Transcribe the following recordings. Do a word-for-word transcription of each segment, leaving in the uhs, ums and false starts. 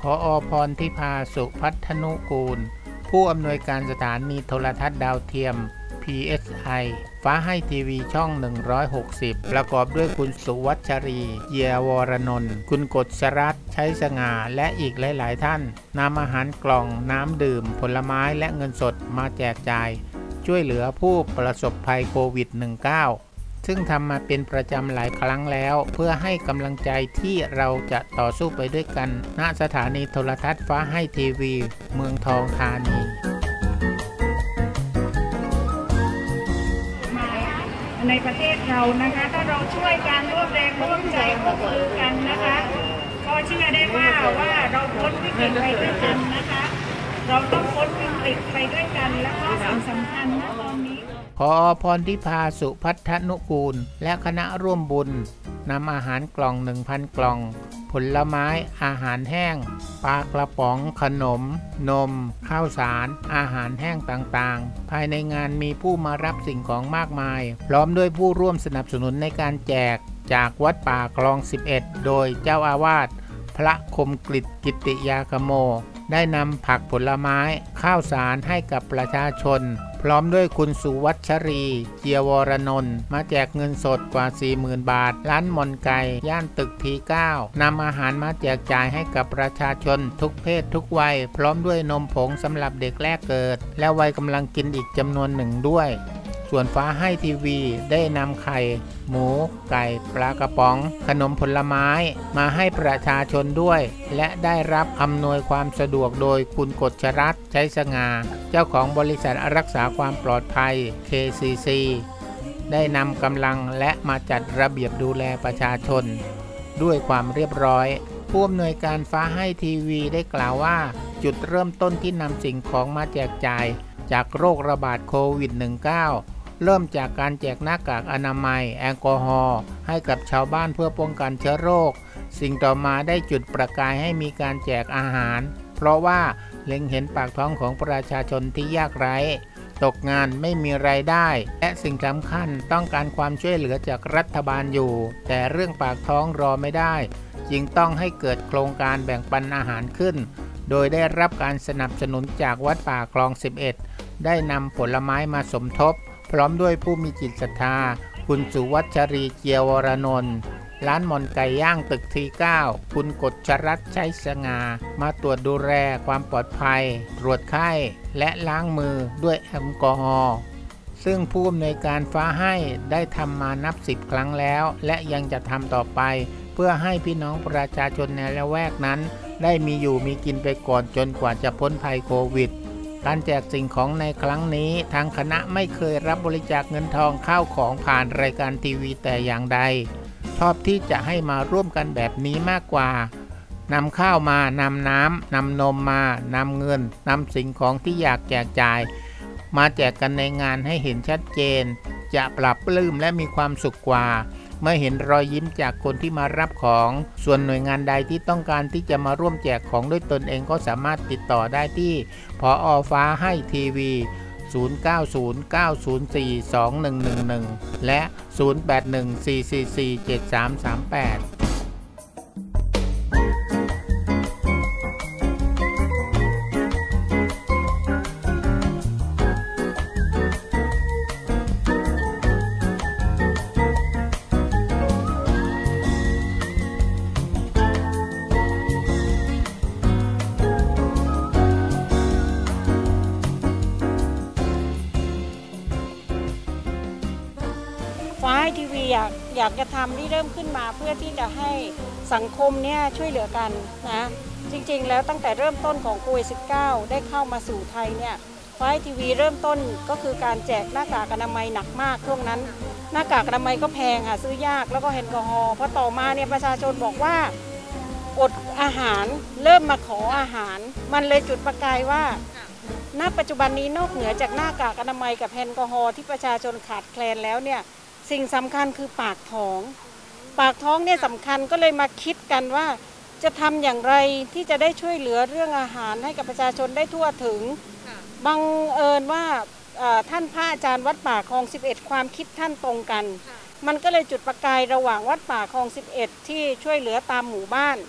ผอ.พรทิพาสุพัฒนุกูลผู้อำนวยการสถานีโทรทัศน์ดาวเทียม พี เอส ไอ ฟ้าให้ทีวีช่องหนึ่งร้อยหกสิบประกอบด้วยคุณสุวัชรีเยียวรนนท์คุณกฤษรัตน์ใช้สง่าและอีกหลายๆท่านนำอาหารกล่องน้ำดื่มผลไม้และเงินสดมาแจกจ่ายช่วยเหลือผู้ประสบภัยโควิด สิบเก้า ซึ่งทำมาเป็นประจำหลายครั้งแล้วเพื่อให้กำลังใจที่เราจะต่อสู้ไปด้วยกันณสถานีโทรทัศน์ฟ้าให้ทีวีเมืองทองธานีในประเทศเรานะคะถ้าเราช่วยกันร่วมแรงร่วมใจร่วมมือกันนะคะก็เชื่อได้ว่าว่าเราพ้นวิกฤตไปด้วยกันนะคะเราต้องพ้นวิกฤตไปด้วยกันแล้วก็สิ่งสำคัญนะตอนนี้ผอ.พรทิพาสุพัฒนุกูลและคณะร่วมบุญนำอาหารกล่อง หนึ่งพัน กล่องผลไม้อาหารแห้งปลากระป๋องขนมนมข้าวสารอาหารแห้งต่างๆภายในงานมีผู้มารับสิ่งของมากมายพร้อมด้วยผู้ร่วมสนับสนุนในการแจกจากวัดป่าคลองสิบเอ็ดโดยเจ้าอาวาสพระคมกฤษกิติยาคโมได้นำผักผลไม้ข้าวสารให้กับประชาชนพร้อมด้วยคุณสุวัชรีเจียวรนนท์มาแจกเงินสดกว่า สี่หมื่น บาทร้านมนไก่ย่านตึกทีเก้านำอาหารมาแจกจ่ายให้กับประชาชนทุกเพศทุกวัยพร้อมด้วยนมผงสำหรับเด็กแรกเกิดและวัยกำลังกินอีกจำนวนหนึ่งด้วยส่วนฟ้าให้ทีวีได้นำไข่หมูไก่ปลากระป๋องขนมผลไม้มาให้ประชาชนด้วยและได้รับอำนวยความสะดวกโดยคุณกฤษรัตน์ใช้สง่าเจ้าของบริษัทรักษาความปลอดภัย เค ซี ซี ได้นำกำลังและมาจัดระเบียบดูแลประชาชนด้วยความเรียบร้อยผู้อำนวยการฟ้าให้ทีวีได้กล่าวว่าจุดเริ่มต้นที่นำสิ่งของมาแจกจ่ายจากโรคระบาดโควิด สิบเก้าเริ่มจากการแจกหน้ากากอนามัยแอลกอฮอล์ให้กับชาวบ้านเพื่อป้องกันเชื้อโรคสิ่งต่อมาได้จุดประกายให้มีการแจกอาหารเพราะว่าเล็งเห็นปากท้องของประชาชนที่ยากไร้ตกงานไม่มีรายได้และสิ่งสำคัญต้องการความช่วยเหลือจากรัฐบาลอยู่แต่เรื่องปากท้องรอไม่ได้จึงต้องให้เกิดโครงการแบ่งปันอาหารขึ้นโดยได้รับการสนับสนุนจากวัดป่าคลองสิบเอ็ดได้นำผลไม้มาสมทบพร้อมด้วยผู้มีจิตศรัทธาคุณสุวัชรีเจียวรนนท์ร้านมนไก่ย่างตึกทีเก้าคุณกฤษรัตน์ใช้สง่ามาตรวจดูแลความปลอดภัยตรวจไข้และล้างมือด้วยแอลกอฮอล์ซึ่งผู้อำนวยการฟ้าให้ได้ทำมานับสิบครั้งแล้วและยังจะทำต่อไปเพื่อให้พี่น้องประชาชนในละแวกนั้นได้มีอยู่มีกินไปก่อนจนกว่าจะพ้นภัยโควิดการแจกสิ่งของในครั้งนี้ทางคณะไม่เคยรับบริจาคเงินทองข้าวของผ่านรายการทีวีแต่อย่างใดชอบที่จะให้มาร่วมกันแบบนี้มากกว่านำข้าวมานำน้ำนำนมมานำเงินนำสิ่งของที่อยากแจกจ่ายมาแจกกันในงานให้เห็นชัดเจนจะปรับปลื้มและมีความสุขกว่าเมื่อเห็นรอยยิ้มจากคนที่มารับของส่วนหน่วยงานใดที่ต้องการที่จะมาร่วมแจกของด้วยตนเองก็สามารถติดต่อได้ที่ผอ.ฟ้าให้ทีวีศูนย์ เก้า ศูนย์ เก้า ศูนย์ สี่ สอง หนึ่ง หนึ่ง หนึ่งและศูนย์ แปด หนึ่ง สี่ สี่ สี่ เจ็ด สาม สาม แปดฟ้าให้ทีวีอยากอยากจะทำที่เริ่มขึ้นมาเพื่อที่จะให้สังคมเนี่ยช่วยเหลือกันนะจริงๆแล้วตั้งแต่เริ่มต้นของโควิด สิบเก้า ได้เข้ามาสู่ไทยเนี่ยฟ้าให้ทีวีเริ่มต้นก็คือการแจกหน้ากากอนามัยหนักมากช่วงนั้นหน้ากากอนามัยก็แพงค่ะซื้อยากแล้วก็แอลกอฮอล์พอต่อมาเนี่ยประชาชนบอกว่าอดอาหารเริ่มมาขออาหารมันเลยจุดประกายว่าณปัจจุบันนี้นอกเหนือจากหน้ากากอนามัยกับแอลกอฮอล์ที่ประชาชนขาดแคลนแล้วเนี่ยสิ่งสำคัญคือปากท้องปากท้องเนี่ยสำคัญก็เลยมาคิดกันว่าจะทำอย่างไรที่จะได้ช่วยเหลือเรื่องอาหารให้กับประชาชนได้ทั่วถึงบังเอิญว่าท่านพระอาจารย์วัดป่าคลองสิบเอ็ดความคิดท่านตรงกันมันก็เลยจุดประกายระหว่างวัดป่าคลองสิบเอ็ดที่ช่วยเหลือตามหมู่บ้าน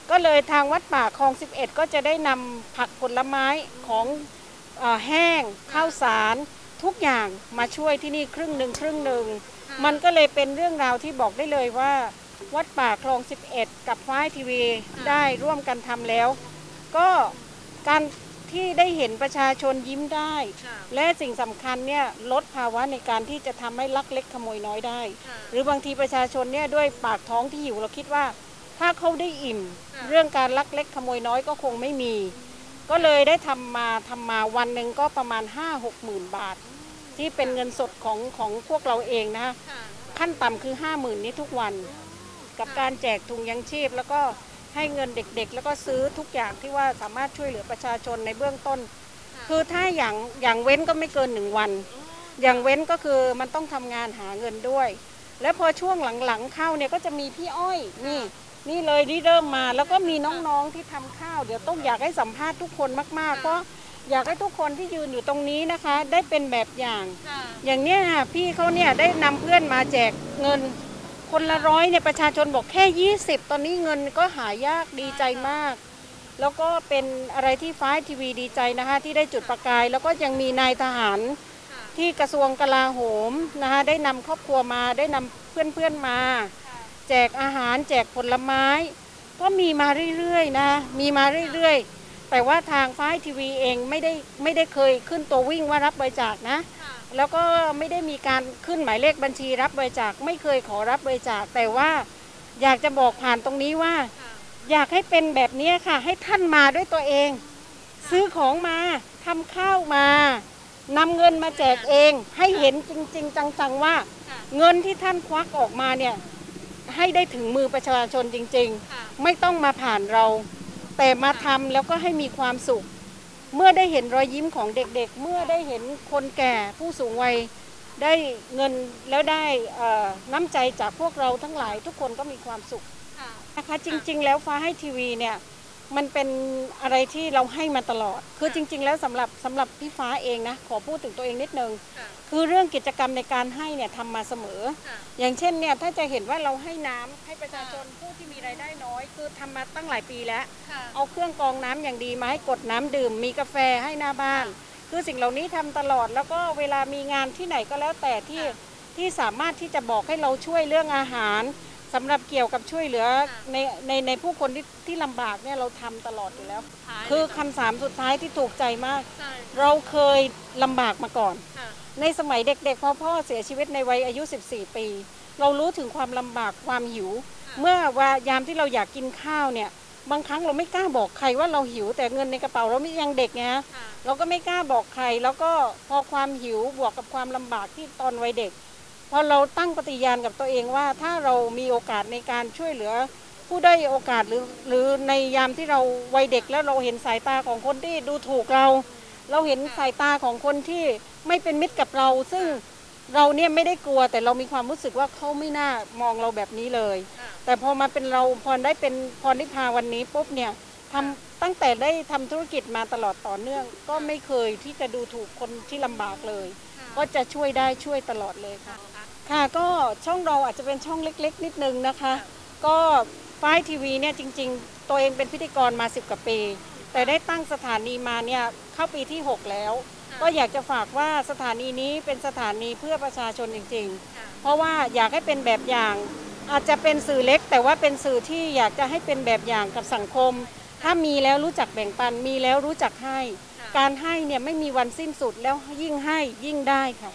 ก็เลยทางวัดป่าคลองสิบเอ็ดก็จะได้นำผักผลไม้ของเอ่อแห้งข้าวสารทุกอย่างมาช่วยที่นี่ครึ่งหนึ่งครึ่งหนึ่งมันก็เลยเป็นเรื่องราวที่บอกได้เลยว่าวัดป่าคลองสิบเอ็ดกับฟ้าทีวีได้ร่วมกันทำแล้วก็การที่ได้เห็นประชาชนยิ้มได้และสิ่งสำคัญเนี่ยลดภาวะในการที่จะทำให้ลักเล็กขโมยน้อยได้หรือบางทีประชาชนเนี่ยด้วยปากท้องที่หิวเราคิดว่าถ้าเขาได้อิ่มเรื่องการลักเล็กขโมยน้อยก็คงไม่มีก็เลยได้ทำมาทำมาวันหนึ่งก็ประมาณ ห้าหกหมื่น บาทที่เป็นเงินสดของของพวกเราเองนะขั้นต่ำคือ ห้าหมื่น นี้ทุกวันกับการแจกถุงยังชีพแล้วก็ให้เงินเด็กๆแล้วก็ซื้อทุกอย่างที่ว่าสามารถช่วยเหลือประชาชนในเบื้องต้นคือถ้าอย่างอย่างเว้นก็ไม่เกินหนึ่งวันอย่างเว้นก็คือมันต้องทำงานหาเงินด้วยแล้วพอช่วงหลังๆเข้าเนี่ยก็จะมีพี่อ้อยนี่นี่เลยที่เริ่มมาแล้วก็มีน้องๆที่ทำข้าวเดี๋ยวต้องอยากให้สัมภาษณ์ทุกคนมากๆเพราะอยากให้ทุกคนที่ยืนอยู่ตรงนี้นะคะได้เป็นแบบอย่างอย่างเนี้ยพี่เขาเนี่ยได้นำเพื่อนมาแจกเงินคนละร้อยเนี่ยประชาชนบอกแค่ยี่สิบตอนนี้เงินก็หายากดีใจมากแล้วก็เป็นอะไรที่ฟ้าทีวีดีใจนะคะที่ได้จุดประกายแล้วก็ยังมีนายทหารที่กระทรวงกลาโหมนะคะได้นำครอบครัวมาได้นำเพื่อนๆมาแจกอาหารแจกผลไม้ก็มีมาเรื่อยๆนะมีมาเรื่อยๆแต่ว่าทางฟ้าทีวีเองไม่ได้ไม่ได้เคยขึ้นตัววิ่งว่ารับบริจาคนะแล้วก็ไม่ได้มีการขึ้นหมายเลขบัญชีรับบริจาคไม่เคยขอรับบริจาคแต่ว่าอยากจะบอกผ่านตรงนี้ว่าอยากให้เป็นแบบนี้ค่ะให้ท่านมาด้วยตัวเองซื้อของมาทำข้าวมานำเงินมาแจกเองให้เห็นจริงๆจังๆว่าเงินที่ท่านควักออกมาเนี่ยให้ได้ถึงมือประชาชนจริงๆไม่ต้องมาผ่านเราแต่มาทำแล้วก็ให้มีความสุขเมื่อได้เห็นรอยยิ้มของเด็กๆเมื่อได้เห็นคนแก่ผู้สูงวัยได้เงินแล้วได้น้ำใจจากพวกเราทั้งหลายทุกคนก็มีความสุขนะคะจริงๆแล้วฟ้าให้ทีวีเนี่ยมันเป็นอะไรที่เราให้มาตลอดคือจริงๆแล้วสำหรับสำหรับพี่ฟ้าเองนะขอพูดถึงตัวเองนิดนึงคือเรื่องกิจกรรมในการให้เนี่ยทำมาเสมออย่างเช่นเนี่ยถ้าจะเห็นว่าเราให้น้ำให้ประชาชนผู้ที่มีรายได้น้อยคือทำมาตั้งหลายปีแล้วเอาเครื่องกรองน้ำอย่างดีมาให้กดน้ำดื่มมีกาแฟให้หน้าบ้านคือสิ่งเหล่านี้ทำตลอดแล้วก็เวลามีงานที่ไหนก็แล้วแต่ที่ที่สามารถที่จะบอกให้เราช่วยเรื่องอาหารสำหรับเกี่ยวกับช่วยเหลือในในในผู้คนที่ที่ลำบากเนี่ยเราทำตลอดอยู่แล้วคือคำถามสุดท้ายที่ถูกใจมากเราเคยลำบากมาก่อนในสมัยเด็กๆพอพ่อเสียชีวิตในวัยอายุสิบสี่ปีเรารู้ถึงความลำบากความหิวเมื่อว่ายามที่เราอยากกินข้าวเนี่ยบางครั้งเราไม่กล้าบอกใครว่าเราหิวแต่เงินในกระเป๋าเราไม่ยังเด็กไงเราก็ไม่กล้าบอกใครแล้วก็พอความหิวบวกกับความลำบากที่ตอนวัยเด็กพอเราตั้งปฏิญาณกับตัวเองว่าถ้าเรามีโอกาสในการช่วยเหลือผู้ได้โอกาสหรือหรือในยามที่เราวัยเด็กแล้วเราเห็นสายตาของคนที่ดูถูกเราเราเห็นสายตาของคนที่ไม่เป็นมิตรกับเราซึ่งเราเนี่ยไม่ได้กลัวแต่เรามีความรู้สึกว่าเขาไม่น่ามองเราแบบนี้เลยแต่พอมาเป็นเราพอได้เป็นพรนิพาวันนี้ปุ๊บเนี่ยทำตั้งแต่ได้ทำธุรกิจมาตลอดต่อเนื่องก็ไม่เคยที่จะดูถูกคนที่ลำบากเลยก็จะช่วยได้ช่วยตลอดเลยค่ะค่ะก็ช่องเราอาจจะเป็นช่องเล็กๆนิดนึงนะคะก็ฟ้าทีวีเนี่ยจริงๆตัวเองเป็นพิธีกรมาสิบกว่าปีแต่ได้ตั้งสถานีมาเนี่ยเข้าปีที่หกแล้วก็อยากจะฝากว่าสถานีนี้เป็นสถานีเพื่อประชาชนจริงๆเพราะว่าอยากให้เป็นแบบอย่างอาจจะเป็นสื่อเล็กแต่ว่าเป็นสื่อที่อยากจะให้เป็นแบบอย่างกับสังคมถ้ามีแล้วรู้จักแบ่งปันมีแล้วรู้จักให้การให้เนี่ยไม่มีวันสิ้นสุดแล้วยิ่งให้ยิ่งได้ค่ะ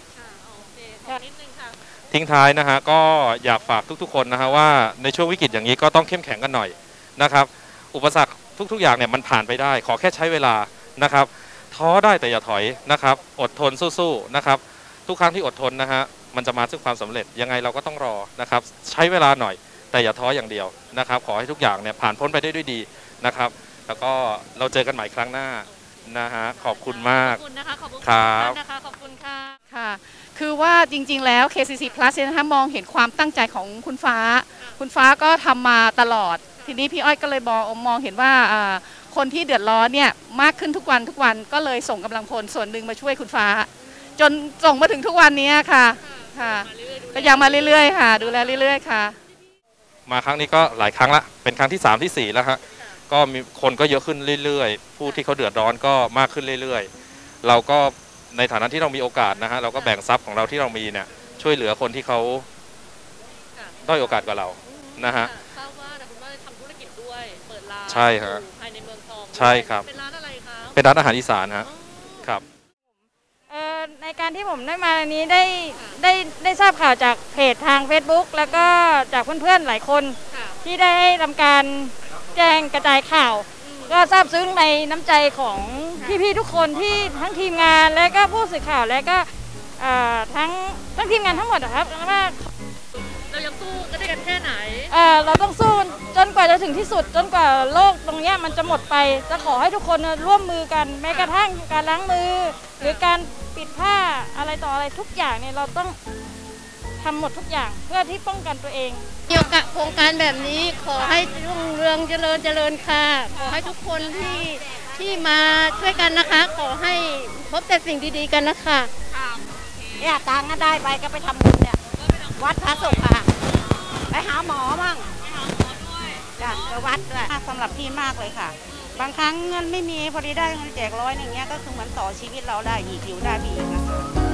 ทิ้งท้ายนะฮะก็อยากฝากทุกๆคนนะฮะว่าในช่วงวิกฤตอย่างนี้ก็ต้องเข้มแข็งกันหน่อยนะครับอุปสรรคทุกๆอย่างเนี่ยมันผ่านไปได้ขอแค่ใช้เวลานะครับท้อได้แต่อย่าถอยนะครับอดทนสู้ๆนะครับทุกครั้งที่อดทนนะฮะมันจะมาซึ่งความสำเร็จยังไงเราก็ต้องรอนะครับใช้เวลาหน่อยแต่อย่าท้ออย่างเดียวนะครับขอให้ทุกอย่างเนี่ยผ่านพ้นไปได้ด้วยดีนะครับแล้วก็เราเจอกันใหม่ครั้งหน้านะฮะขอบคุณมากขอบคุณนะคะขอบคุณครับนะคะขอบคุณค่ะค่ะคือว่าจริงๆแล้ว เค ซี ซี Plus นะคะมองเห็นความตั้งใจของคุณฟ้าคุณฟ้าก็ทำมาตลอดทีนี้พี่อ้อยก็เลยมองมองเห็นว่าคนที่เดือดร้อนเนี่ยมากขึ้นทุกวันทุกวันก็เลยส่งกำลังพลส่วนหนึ่งมาช่วยคุณฟ้าจนส่งมาถึงทุกวันนี้ค่ะค่ะก็ยังมาเรื่อยๆค่ะดูแลเรื่อยๆค่ะมาครั้งนี้ก็หลายครั้งละเป็นครั้งที่สามที่สี่แล้วฮะก็มีคนก็เยอะขึ้นเรื่อยๆผู้ที่เขาเดือดร้อนก็มากขึ้นเรื่อยๆเราก็ในฐานะที่เรามีโอกาสนะฮะเราก็แบ่งทรัพย์ของเราที่เรามีเนี่ยช่วยเหลือคนที่เขาด้อยโอกาสกว่าเรานะฮะทราบว่าคุณว่าทำธุรกิจด้วยเปิดร้านใช่ฮะภายในเมืองทองใช่ครับเป็นร้านอะไรคะเป็นร้านอาหารอีสานฮะครับในการที่ผมได้มาอันนี้ได้ได้ได้ทราบข่าวจากเพจทาง Facebook แล้วก็จากเพื่อนๆหลายคนที่ได้ทำการแจ้งกระจายข่าวก็ทราบซึ้งในน้ำใจของพี่ๆทุกคนที่ทั้งทีมงานและก็ผู้สื่อข่าวและก็ทั้งทั้งทีมงานทั้งหมดนะครับว่าเรายังสู้กันได้กันแค่ไหนเราต้องสู้จนกว่าจะถึงที่สุดจนกว่าโลกตรงนี้มันจะหมดไปจะขอให้ทุกคนร่วมมือกันแม้กระทั่งการล้างมือหรือการปิดผ้าอะไรต่ออะไรทุกอย่างเนี่ยเราต้องทำหมดทุกอย่างเพื่อที่ป้องกันตัวเองเกี่ยวกับโครงการแบบนี้ขอให้รุ่งเรืองเจริญเจริญค่ะขอให้ทุกคนที่ที่มาช่วยกันนะคะขอให้พบแต่สิ่งดีๆกันนะคะเนี่ยตังค์ได้ไปก็ไปทำบุญเนี่ยวัดพระศุกร์ค่ะไปหาหมอมั่งจ้ะไปวัดด้วยสำหรับพี่มากเลยค่ะบางครั้งเงินไม่มีพอดีได้เงินแจกร้อยอย่างเงี้ยก็คือเหมือนต่อชีวิตเราได้อีกอยู่ได้อีกนะคะ